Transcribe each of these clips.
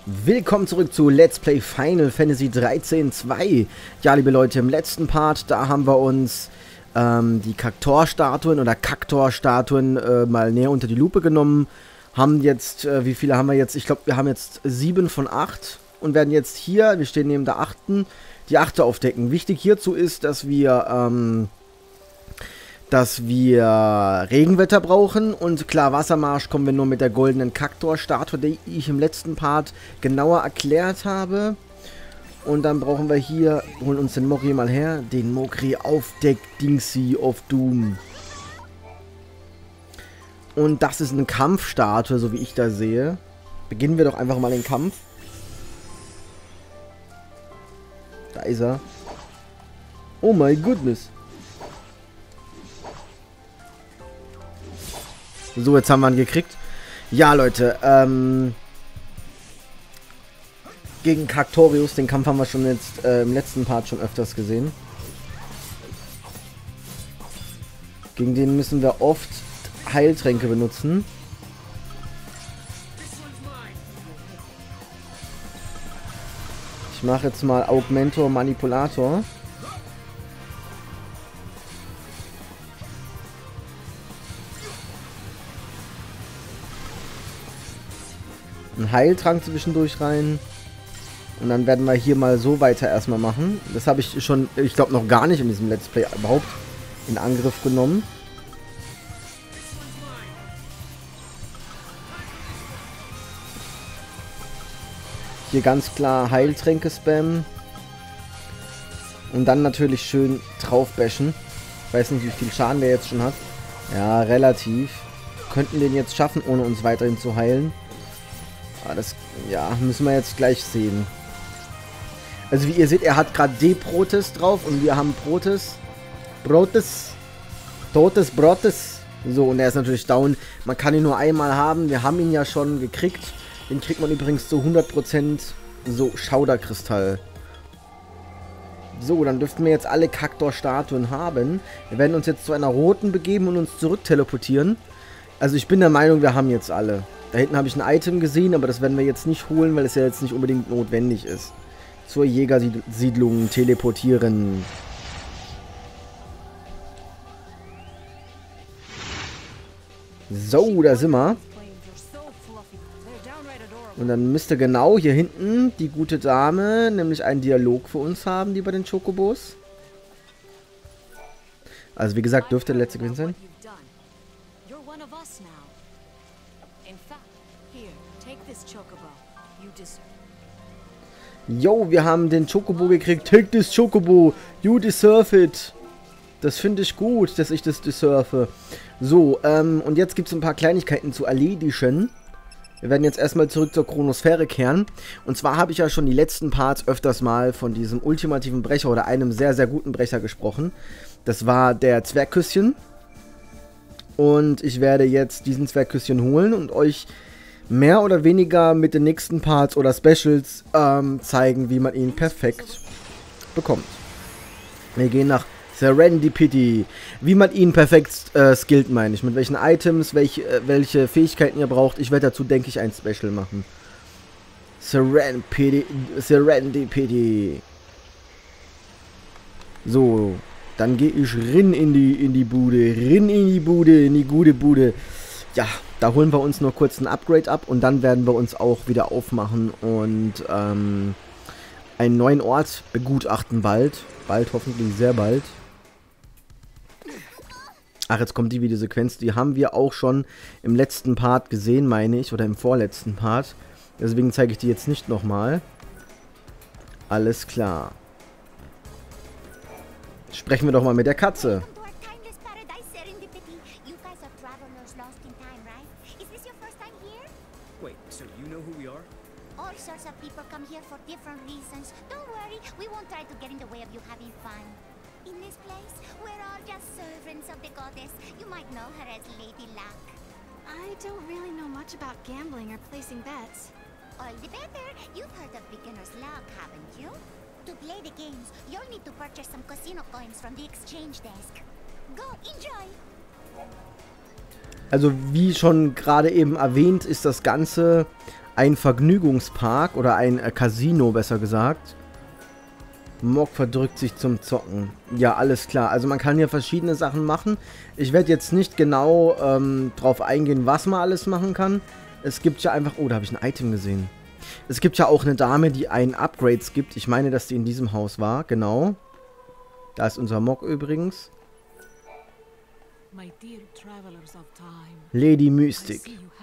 Willkommen zurück zu Let's Play Final Fantasy 13 2. Ja, liebe Leute, im letzten Part, da haben wir uns die Kaktor-Statuen oder Kaktor-Statuen mal näher unter die Lupe genommen. Haben jetzt, wie viele haben wir jetzt? Ich glaube, wir haben jetzt 7 von 8 und werden jetzt hier, wir stehen neben der 8., die 8. aufdecken. Wichtig hierzu ist, dass wir Regenwetter brauchen und klar, Wassermarsch kommen wir nur mit der goldenen Kaktor-Statue, die ich im letzten Part genauer erklärt habe. Und dann brauchen wir hier, holen uns den Mokri mal her, den Mokri Aufdeck Dingsy of Doom. Und das ist eine Kampfstatue, so wie ich da sehe. Beginnen wir doch einfach mal den Kampf. Da ist er. Oh my goodness. So, jetzt haben wir ihn gekriegt. Ja, Leute, gegen Kaktorius, den Kampf haben wir schon jetzt im letzten Part schon öfters gesehen. Gegen den müssen wir oft Heiltränke benutzen. Ich mache jetzt mal Augmentor Manipulator. Einen Heiltrank zwischendurch rein. Und dann werden wir hier mal so weiter erstmal machen. Das habe ich schon, ich glaube, noch gar nicht in diesem Let's Play überhaupt in Angriff genommen. Hier ganz klar Heiltränke spammen. Und dann natürlich schön draufbashen. Ich weiß nicht, wie viel Schaden der jetzt schon hat. Ja, relativ. Könnten den jetzt schaffen, ohne uns weiterhin zu heilen. Aber das, ja, müssen wir jetzt gleich sehen. Also wie ihr seht, er hat gerade D-Protes drauf und wir haben Protes. Totes Brotes. So, und er ist natürlich down. Man kann ihn nur einmal haben. Wir haben ihn ja schon gekriegt. Den kriegt man übrigens zu 100% so Schauderkristall. So, dann dürften wir jetzt alle Kaktor-Statuen haben. Wir werden uns jetzt zu einer roten begeben und uns zurück teleportieren. Also ich bin der Meinung, wir haben jetzt alle. Da hinten habe ich ein Item gesehen, aber das werden wir jetzt nicht holen, weil es ja jetzt nicht unbedingt notwendig ist. Zur Jägersiedlung teleportieren. So, da sind wir. Und dann müsste genau hier hinten die gute Dame nämlich einen Dialog für uns haben, die bei den Chocobos. Also wie gesagt, dürfte der letzte gewesen sein. Yo, wir haben den Chocobo gekriegt. Take this Chocobo. You deserve it. Das finde ich gut, dass ich das deserve. So, und jetzt gibt es ein paar Kleinigkeiten zu erledigen. Wir werden jetzt erstmal zurück zur Chronosphäre kehren. Und zwar habe ich ja schon die letzten Parts öfters mal von diesem ultimativen Brecher oder einem sehr, sehr guten Brecher gesprochen. Das war der Zwergküsschen. Und ich werde jetzt diesen Zwergküsschen holen und euch mehr oder weniger mit den nächsten Parts oder Specials zeigen, wie man ihn perfekt bekommt. Wir gehen nach Serendipity. Wie man ihn perfekt skillt, meine ich. Mit welchen Items, welche Fähigkeiten ihr braucht. Ich werde dazu, denke ich, ein Special machen. Serendipity. So, dann gehe ich in die Bude. In die gute Bude. Ja, da holen wir uns nur kurz ein Upgrade ab und dann werden wir uns auch wieder aufmachen und einen neuen Ort begutachten bald. Bald, hoffentlich sehr bald. Ach, jetzt kommt die Videosequenz. Die haben wir auch schon im letzten Part gesehen, meine ich. Oder im vorletzten Part. Deswegen zeige ich die jetzt nicht nochmal. Alles klar. Sprechen wir doch mal mit der Katze. In this place, we're all just servants of the goddess. You might know her as Lady Luck. I don't really know much about gambling or placing bets. All the better. You've heard of beginner's luck, haven't you? To play the games, you'll need to purchase some casino coins from the exchange desk. Go, enjoy! Also wie schon gerade eben erwähnt, ist das Ganze ein Vergnügungspark oder ein Casino, besser gesagt. Mog verdrückt sich zum Zocken. Ja, alles klar. Also man kann hier verschiedene Sachen machen. Ich werde jetzt nicht genau drauf eingehen, was man alles machen kann. Es gibt ja einfach... Oh, da habe ich ein Item gesehen. Es gibt ja auch eine Dame, die einen Upgrades gibt. Ich meine, dass die in diesem Haus war. Genau. Da ist unser Mog übrigens. Lady Mystic.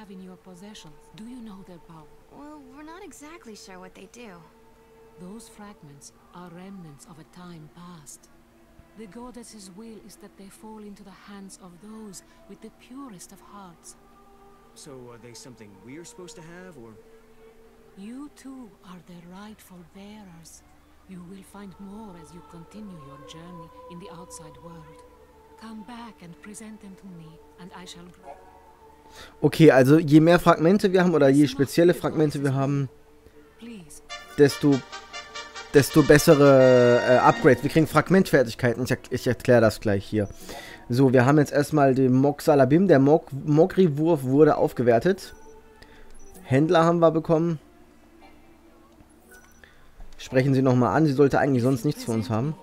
Well, we're not exactly sure what they do. Those fragments are remnants of a time past. The goddess's will is that they fall into the hands of those with the purest of hearts. So are they something we're supposed to have, or? You too are their rightful bearers. You will find more as you continue your journey in the outside world. Come back and present them to me, and I shall... Okay, also je mehr Fragmente wir haben oder je spezielle Fragmente wir haben, desto bessere Upgrades. Wir kriegen Fragmentfertigkeiten. Ich erkläre das gleich hier. So, wir haben jetzt erstmal den Mog Salabim. Der Mogri-Wurf wurde aufgewertet. Händler haben wir bekommen. Sprechen Sie nochmal an. Sie sollte eigentlich sonst nichts für uns haben.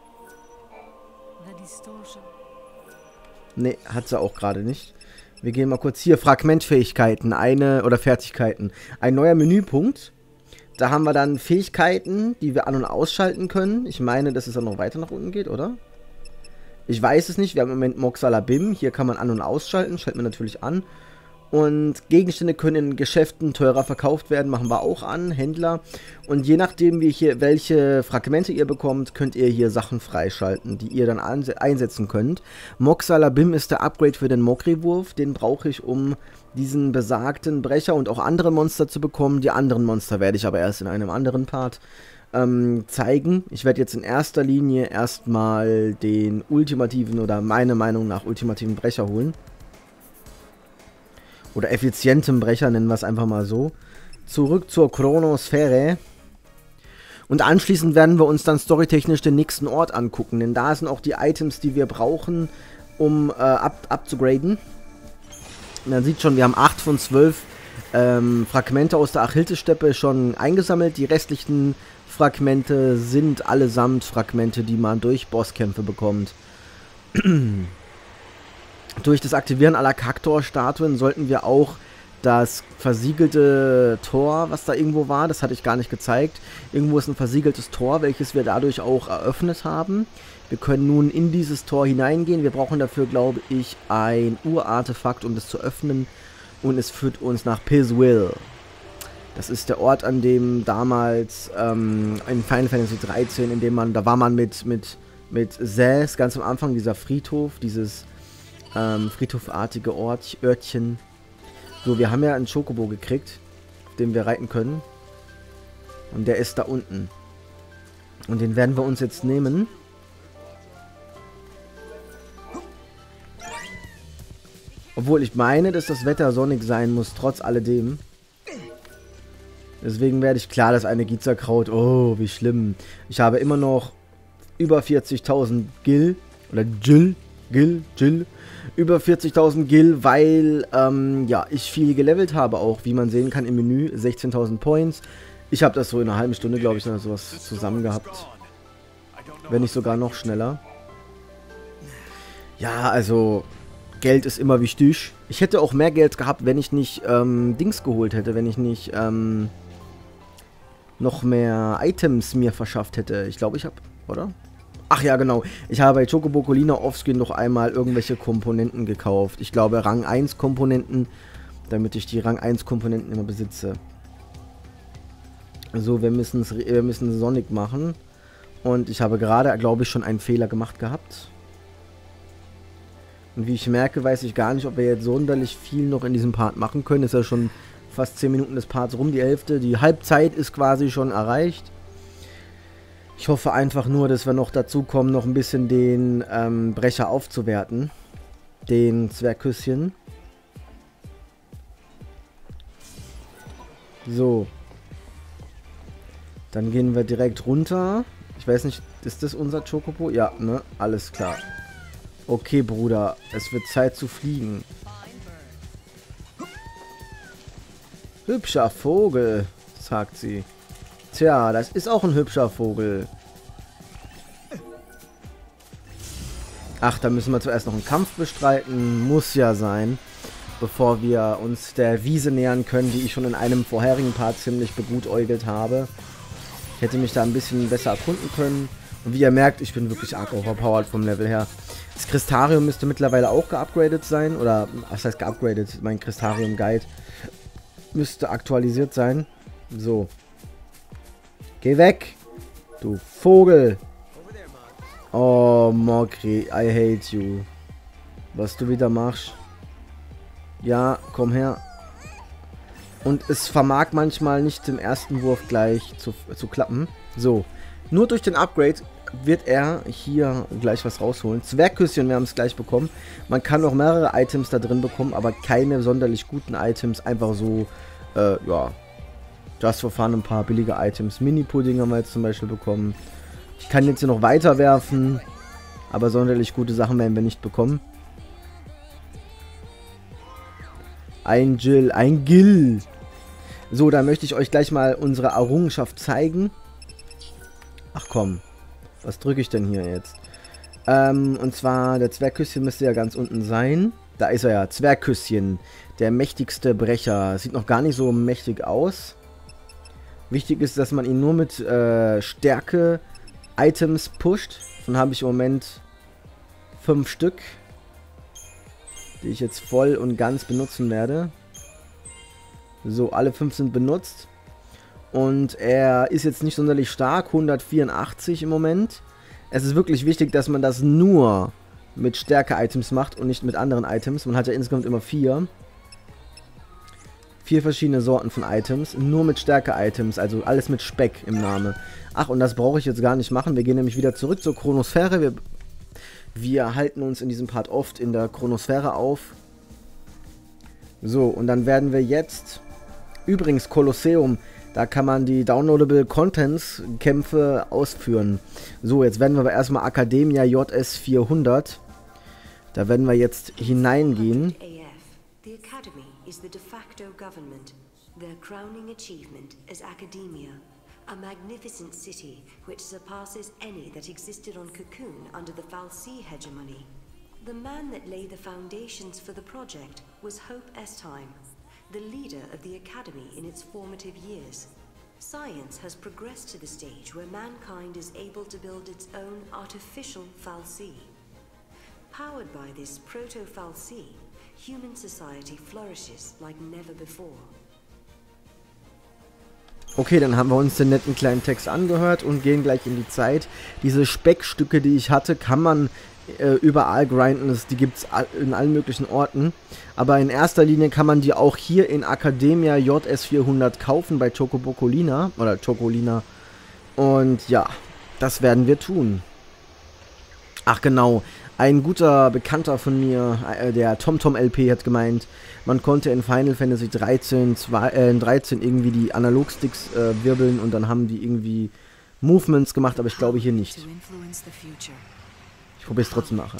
Ne, hat sie auch gerade nicht. Wir gehen mal kurz hier. Fragmentfähigkeiten. Oder Fertigkeiten. Ein neuer Menüpunkt. Da haben wir dann Fähigkeiten, die wir an- und ausschalten können. Ich meine, dass es dann noch weiter nach unten geht, oder? Ich weiß es nicht. Wir haben im Moment Mog Salabim. Hier kann man an- und ausschalten. Schalten wir natürlich an. Und Gegenstände können in Geschäften teurer verkauft werden. Machen wir auch an. Händler. Und je nachdem, wie hier, welche Fragmente ihr bekommt, könnt ihr hier Sachen freischalten, die ihr dann einsetzen könnt. Mog Salabim ist der Upgrade für den Mogri-Wurf. Den brauche ich, um diesen besagten Brecher und auch andere Monster zu bekommen. Die anderen Monster werde ich aber erst in einem anderen Part zeigen. Ich werde jetzt in erster Linie erstmal den ultimativen oder meiner Meinung nach ultimativen Brecher holen. Oder effizientem Brecher, nennen wir es einfach mal so. Zurück zur Chronosphäre. Und anschließend werden wir uns dann storytechnisch den nächsten Ort angucken. Denn da sind auch die Items, die wir brauchen, um abzugraden. Man sieht schon, wir haben 8 von 12 Fragmente aus der Achillessteppe schon eingesammelt. Die restlichen Fragmente sind allesamt Fragmente, die man durch Bosskämpfe bekommt. Durch das Aktivieren aller Kaktor-Statuen sollten wir auch das versiegelte Tor, was da irgendwo war, das hatte ich gar nicht gezeigt. Irgendwo ist ein versiegeltes Tor, welches wir dadurch auch eröffnet haben. Wir können nun in dieses Tor hineingehen. Wir brauchen dafür, glaube ich, ein Urartefakt, um das zu öffnen. Und es führt uns nach Piswil. Das ist der Ort, an dem damals in Final Fantasy 13, in dem da war man mit Zaz ganz am Anfang, dieser Friedhof, dieses friedhofartige Örtchen. So, wir haben ja einen Chocobo gekriegt, auf dem wir reiten können. Und der ist da unten. Und den werden wir uns jetzt nehmen. Obwohl ich meine, dass das Wetter sonnig sein muss, trotz alledem. Deswegen werde ich klar, das eine Gizerkraut. Oh, wie schlimm. Ich habe immer noch über 40.000 Gil. Oder Gil. Über 40.000 Gil, weil ja, ich viel gelevelt habe auch, wie man sehen kann im Menü. 16.000 Points. Ich habe das so in einer halben Stunde, glaube ich, noch sowas zusammen gehabt. Wenn nicht sogar noch schneller. Ja, also Geld ist immer wichtig. Ich hätte auch mehr Geld gehabt, wenn ich nicht Dings geholt hätte, wenn ich nicht noch mehr Items mir verschafft hätte. Ich glaube, ich habe, oder? Ach ja, genau. Ich habe bei Chocobo Colina Offscreen noch einmal irgendwelche Komponenten gekauft. Ich glaube Rang 1 Komponenten, damit ich die Rang 1 Komponenten immer besitze. So, wir müssen Sonic machen. Und ich habe gerade, glaube ich, schon einen Fehler gemacht gehabt. Und wie ich merke, weiß ich gar nicht, ob wir jetzt sonderlich viel noch in diesem Part machen können. Ist ja schon fast 10 Minuten des Parts rum, die Hälfte. Die Halbzeit ist quasi schon erreicht. Ich hoffe einfach nur, dass wir noch dazu kommen, noch ein bisschen den Brecher aufzuwerten. Den Zwergküsschen. So. Dann gehen wir direkt runter. Ich weiß nicht, ist das unser Chocobo? Ja, ne? Alles klar. Okay, Bruder. Es wird Zeit zu fliegen. Hübscher Vogel, sagt sie. Tja, das ist auch ein hübscher Vogel. Ach, da müssen wir zuerst noch einen Kampf bestreiten. Muss ja sein. Bevor wir uns der Wiese nähern können, die ich schon in einem vorherigen Part ziemlich begutäugelt habe. Ich hätte mich da ein bisschen besser erkunden können. Und wie ihr merkt, ich bin wirklich arg overpowered vom Level her. Das Crystarium müsste mittlerweile auch geupgradet sein. Oder, was heißt geupgradet? Mein Crystarium Guide müsste aktualisiert sein. So. Geh weg, du Vogel. Oh, Mokri, I hate you. Was du wieder machst. Ja, komm her. Und es vermag manchmal nicht im ersten Wurf gleich zu klappen. So, nur durch den Upgrade wird er hier gleich was rausholen. Zwergküsschen, wir haben es gleich bekommen. Man kann noch mehrere Items da drin bekommen, aber keine sonderlich guten Items. Einfach so, ja, just for fun, ein paar billige Items. Mini-Pudding haben wir jetzt zum Beispiel bekommen. Ich kann jetzt hier noch weiter werfen, aber sonderlich gute Sachen werden wir nicht bekommen. Ein Jill, ein Gil. So, da möchte ich euch gleich mal unsere Errungenschaft zeigen. Ach komm, was drücke ich denn hier jetzt? Und zwar, der Zwergküsschen müsste ja ganz unten sein. Da ist er ja, Zwergküsschen, der mächtigste Brecher. Sieht noch gar nicht so mächtig aus. Wichtig ist, dass man ihn nur mit Stärke Items pusht. Davon habe ich im Moment 5 Stück, die ich jetzt voll und ganz benutzen werde. So, alle 5 sind benutzt. Und er ist jetzt nicht sonderlich stark, 184 im Moment. Es ist wirklich wichtig, dass man das nur mit Stärke-Items macht und nicht mit anderen Items. Man hat ja insgesamt immer 4. 4 verschiedene Sorten von Items, nur mit Stärke-Items, also alles mit Speck im Namen. Ach, und das brauche ich jetzt gar nicht machen. Wir gehen nämlich wieder zurück zur Chronosphäre. Wir halten uns in diesem Part oft in der Chronosphäre auf. So, und dann werden wir jetzt... Übrigens, Kolosseum, da kann man die Downloadable Contents Kämpfe ausführen. So, jetzt werden wir aber erstmal Academia JS 400. Da werden wir jetzt hineingehen. The Academy is the de facto government. Their crowning achievement is Academia, a magnificent city which surpasses any that existed on Cocoon under the Fal'Cie hegemony. The man that laid the foundations for the project was Hope Estime, the leader of the Academy in its formative years. Science has progressed to the stage where mankind is able to build its own artificial Fal'Cie. Powered by this proto-Fal'Cie, human society flourishes like never before. Okay, dann haben wir uns den netten kleinen Text angehört und gehen gleich in die Zeit. Diese Speckstücke, die ich hatte, kann man überall grinden. Die gibt es in allen möglichen Orten. Aber in erster Linie kann man die auch hier in Academia JS 400 kaufen bei Chocobocolina oder Chocolina. Und ja, das werden wir tun. Ach genau, ein guter Bekannter von mir, der TomTom LP, hat gemeint, man konnte in Final Fantasy 13 irgendwie die Analogsticks wirbeln und dann haben die irgendwie Movements gemacht, aber ich glaube hier nicht. Ich probiere es trotzdem nachher.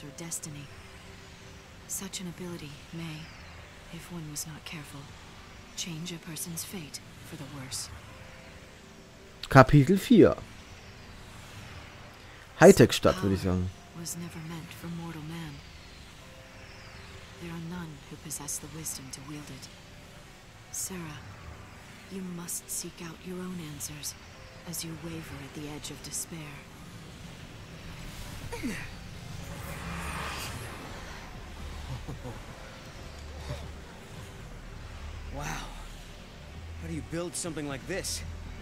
Such an ability may, if one was not careful, change a person's fate for the worse. Kapitel 4. Hightech-Stadt, würde ich sagen. Was never meant for mortal man. There are none who possess the wisdom to wield it. Sarah, you must seek out your own answers as you waver at the edge of despair. Wow. How do you build something like this?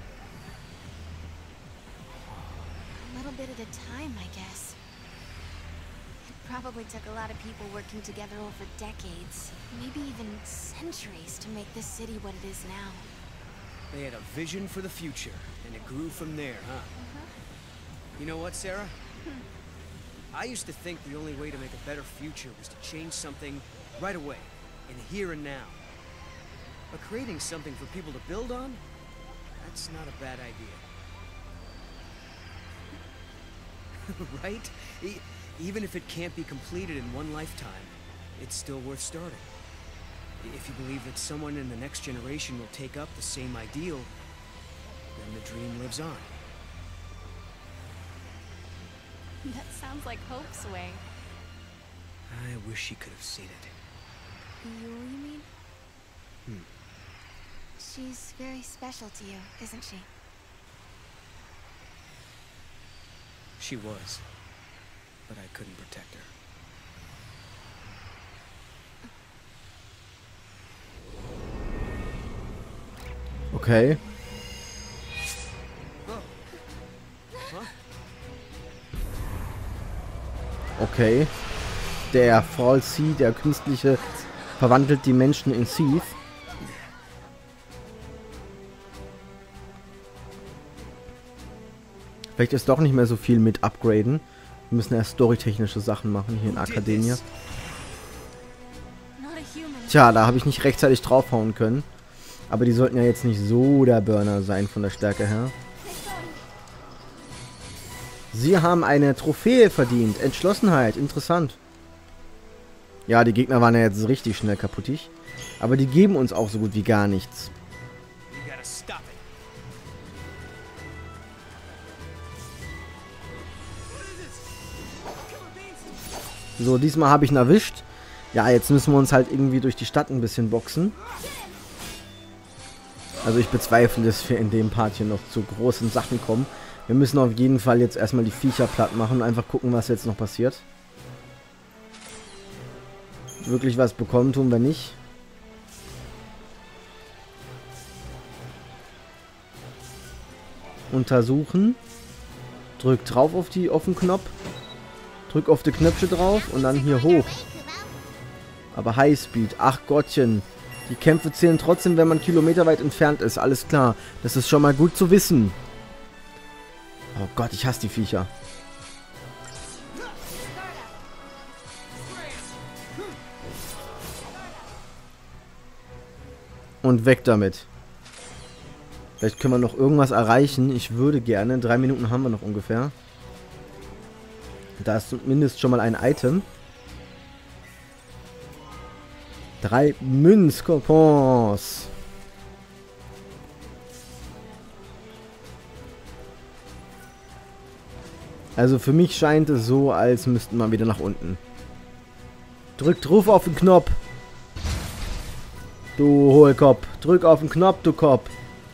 A little bit at a time, I guess. It probably took a lot of people working together over decades, maybe even centuries, to make this city what it is now. They had a vision for the future, and it grew from there, huh? You know what, Sarah? I used to think the only way to make a better future was to change something right away, in the here and now. But creating something for people to build on? That's not a bad idea. Right? Even if it can't be completed in one lifetime, it's still worth starting. If you believe that someone in the next generation will take up the same ideal, then the dream lives on. That sounds like Hope's way. I wish she could have seen it. You mean? She's very special to you, isn't she? She was, but I couldn't protect her. Okay. Okay. Der False Sea, der künstliche, verwandelt die Menschen in Thief. Vielleicht ist doch nicht mehr so viel mit Upgraden. Wir müssen erst storytechnische Sachen machen hier in Akademia. Tja, da habe ich nicht rechtzeitig draufhauen können. Aber die sollten ja jetzt nicht so der Burner sein von der Stärke her. Sie haben eine Trophäe verdient. Entschlossenheit. Interessant. Ja, die Gegner waren ja jetzt richtig schnell kaputtig. Aber die geben uns auch so gut wie gar nichts. So, diesmal habe ich ihn erwischt. Ja, jetzt müssen wir uns halt irgendwie durch die Stadt ein bisschen boxen. Also ich bezweifle, dass wir in dem Part hier noch zu großen Sachen kommen. Wir müssen auf jeden Fall jetzt erstmal die Viecher platt machen und einfach gucken, was jetzt noch passiert. Wirklich was bekommen tun wir nicht. Untersuchen. Drück drauf auf den Knopf. Drück auf die Knöpfe drauf und dann hier hoch. Aber Highspeed. Ach Gottchen. Die Kämpfe zählen trotzdem, wenn man kilometerweit entfernt ist. Alles klar. Das ist schon mal gut zu wissen. Oh Gott, ich hasse die Viecher. Und weg damit. Vielleicht können wir noch irgendwas erreichen. Ich würde gerne. 3 Minuten haben wir noch ungefähr. Da ist zumindest schon mal ein Item. 3 Münzcoupons. Also für mich scheint es so, als müssten wir wieder nach unten. Drück drauf auf den Knopf. Du Hohlkopf. Drück auf den Knopf, du Kopf.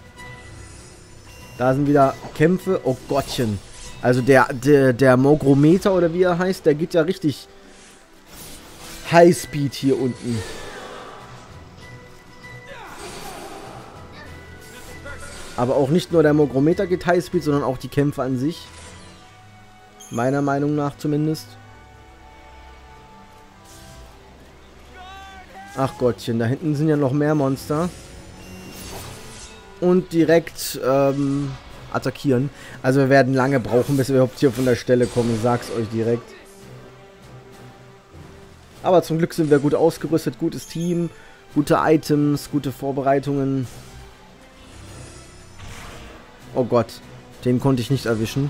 Da sind wieder Kämpfe. Oh Gottchen. Also der Mogrometer oder wie er heißt, der geht ja richtig Highspeed hier unten. Aber auch nicht nur der Mogrometer geht Highspeed, sondern auch die Kämpfe an sich. Meiner Meinung nach zumindest. Ach Gottchen, da hinten sind ja noch mehr Monster. Und direkt attackieren. Also wir werden lange brauchen, bis wir überhaupt hier von der Stelle kommen. Ich sag's euch direkt. Aber zum Glück sind wir gut ausgerüstet. Gutes Team. Gute Items. Gute Vorbereitungen. Oh Gott. Den konnte ich nicht erwischen.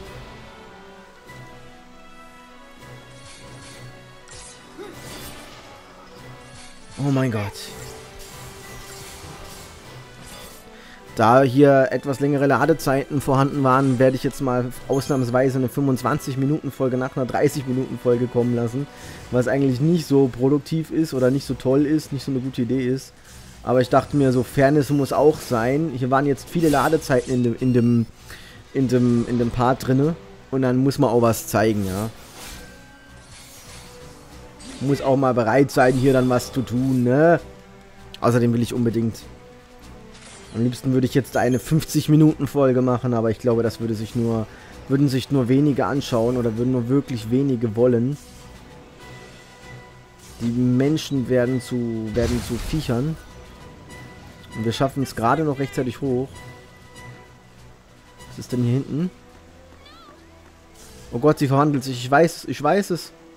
Oh mein Gott. Da hier etwas längere Ladezeiten vorhanden waren, werde ich jetzt mal ausnahmsweise eine 25-Minuten-Folge nach einer 30-Minuten-Folge kommen lassen. Was eigentlich nicht so produktiv ist oder nicht so toll ist, nicht so eine gute Idee ist. Aber ich dachte mir, so Fairness muss auch sein. Hier waren jetzt viele Ladezeiten in dem Part drinne. Und dann muss man auch was zeigen, ja. Muss auch mal bereit sein, hier dann was zu tun, ne? Außerdem will ich unbedingt... Am liebsten würde ich jetzt eine 50-Minuten-Folge machen, aber ich glaube, das würden sich nur wenige anschauen oder würden nur wirklich wenige wollen. Die Menschen werden zu Viechern. Und wir schaffen es gerade noch rechtzeitig hoch. Was ist denn hier hinten? Oh Gott, sie verwandelt sich. Ich weiß es. Ich weiß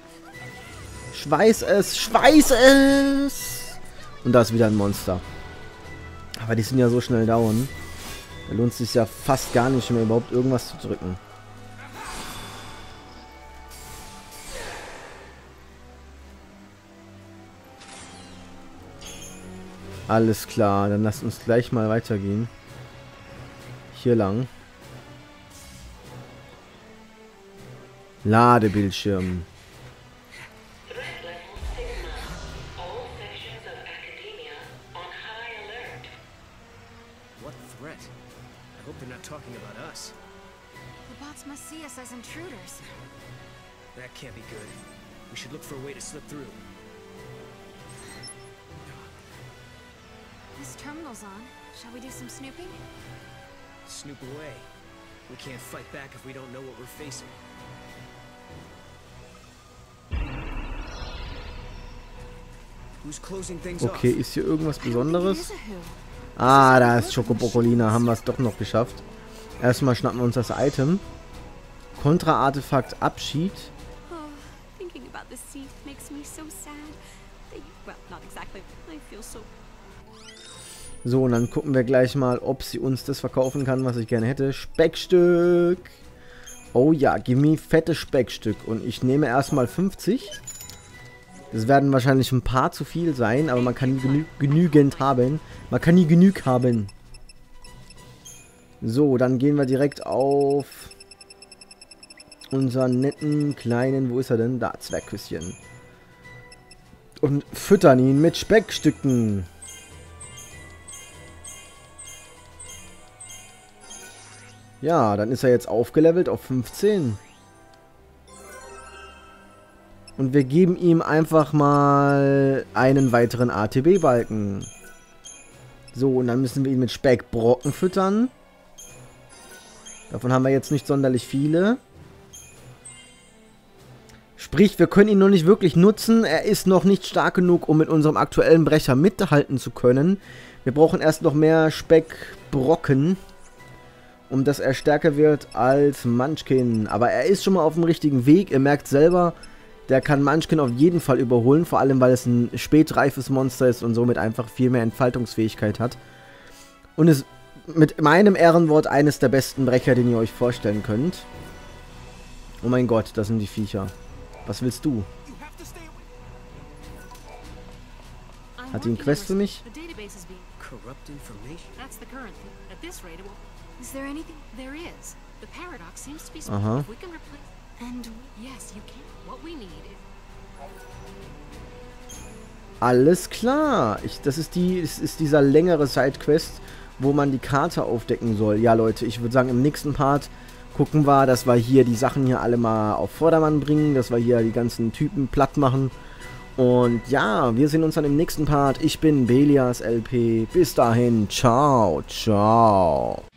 es. Und da ist wieder ein Monster. Aber die sind ja so schnell down. Da lohnt es sich ja fast gar nicht mehr, überhaupt irgendwas zu drücken. Alles klar, dann lasst uns gleich mal weitergehen. Hier lang. Ladebildschirm. What threat? I hope they're not talking about us. The bots must see us as intruders. That can't be good. We should look for a way to slip through. This terminal's on. Shall we do some snooping? Snoop away. We can't fight back if we don't know what we're facing. Who's closing things off? Okay, ist hier irgendwas I don't think it Besonderes? is a who. Ah, da ist Schokobokolina. Haben wir es doch noch geschafft. Erstmal schnappen wir uns das Item. Kontra-Artefakt Abschied. Oh, thinking about the sea makes me so sad. Well, not exactly. I feel so. So, und dann gucken wir gleich mal, ob sie uns das verkaufen kann, was ich gerne hätte. Speckstück. Oh ja, gib mir fettes Speckstück. Und ich nehme erstmal 50. Das werden wahrscheinlich ein paar zu viel sein, aber man kann nie genügend haben. Man kann nie genug haben. So, dann gehen wir direkt auf unseren netten kleinen, wo ist er denn? Da, Zwergküsschen. Und füttern ihn mit Speckstücken. Ja, dann ist er jetzt aufgelevelt auf 15. Und wir geben ihm einfach mal einen weiteren ATB-Balken. So, und dann müssen wir ihn mit Speckbrocken füttern. Davon haben wir jetzt nicht sonderlich viele. Sprich, wir können ihn noch nicht wirklich nutzen. Er ist noch nicht stark genug, um mit unserem aktuellen Brecher mithalten zu können. Wir brauchen erst noch mehr Speckbrocken, um dass er stärker wird als Munchkin. Aber er ist schon mal auf dem richtigen Weg. Ihr merkt selber, der kann Munchkin auf jeden Fall überholen. Vor allem, weil es ein spätreifes Monster ist und somit einfach viel mehr Entfaltungsfähigkeit hat. Und ist mit meinem Ehrenwort eines der besten Brecher, den ihr euch vorstellen könnt. Oh mein Gott, das sind die Viecher. Was willst du? Hat die eine Quest für mich? Corrupt information? That's the current. At this rate, it will. Is there anything? There is. The paradox seems to be Aha. if we can replace. And Yes, you can. What we need is. Alles klar. Das ist dieser längere Sidequest, wo man die Karte aufdecken soll. Ja, Leute, ich würde sagen, im nächsten Part gucken wir, dass wir hier die Sachen hier alle mal auf Vordermann bringen, dass wir hier die ganzen Typen platt machen. Und ja, wir sehen uns dann im nächsten Part. Ich bin Belias LP. Bis dahin, ciao, ciao.